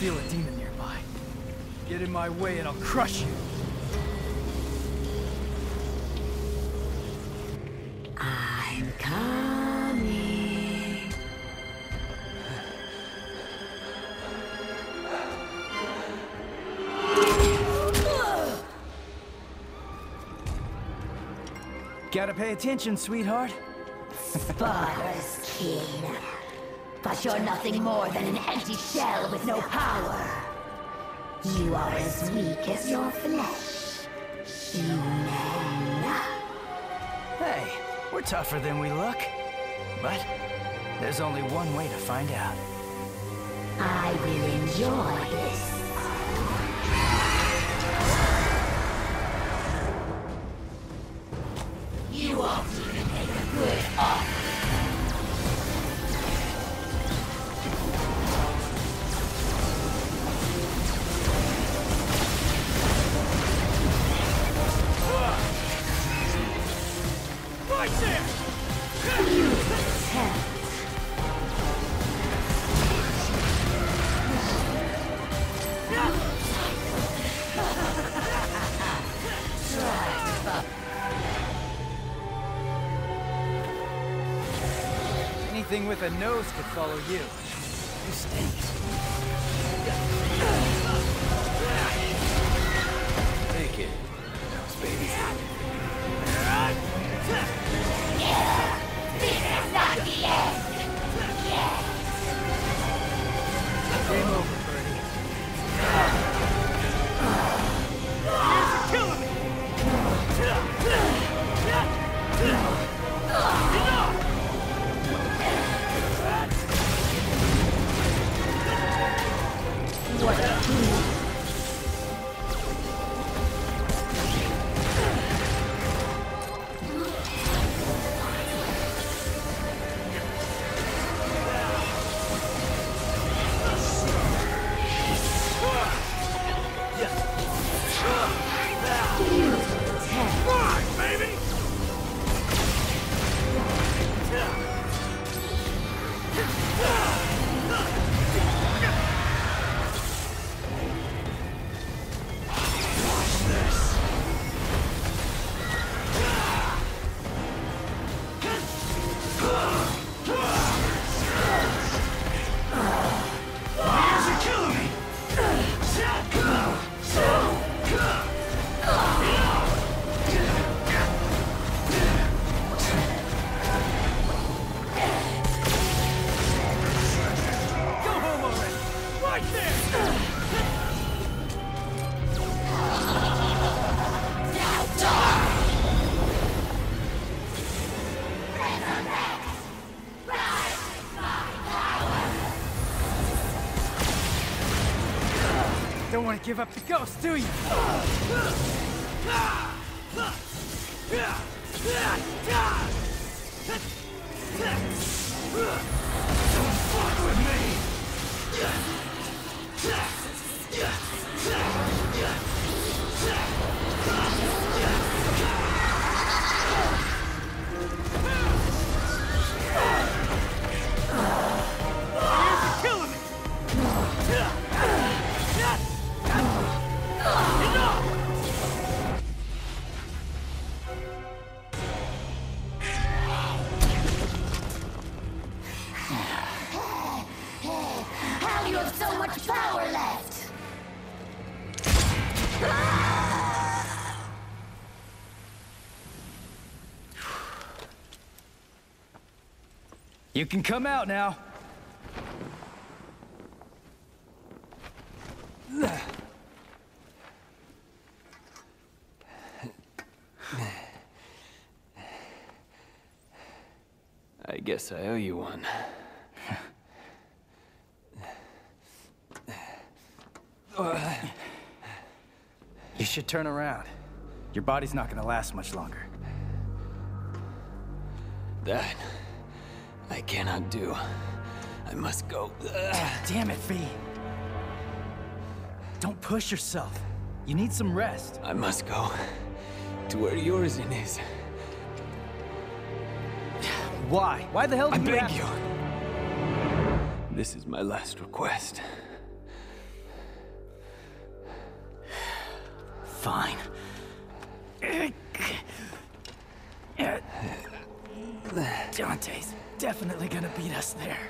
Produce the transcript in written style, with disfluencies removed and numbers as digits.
feel a demon nearby. Get in my way and I'll crush you. I'm coming. Gotta pay attention, sweetheart. Sparta's king. But you're nothing more than an empty shell with no power. You are as weak as your flesh. Human. Hey, we're tougher than we look. But there's only one way to find out. I will enjoy this. You won't even make a good offer. Right there! Anything with a nose could follow you. You stink. Take it. Those babies. This is not the end! Game over, Birdie. You're killing me! Enough! What a fool! Don't want to give up the ghost, do you? Don't fuck with me! You're killing me! How do you have so much power left? You can come out now. I guess I owe you one. You should turn around. Your body's not gonna last much longer. That I cannot do. I must go. Damn it, V. Don't push yourself. You need some rest. I must go to where Yorzin is. Why? Why the hell do I you beg have you. This is my last request. Fine. Dante's definitely gonna beat us there.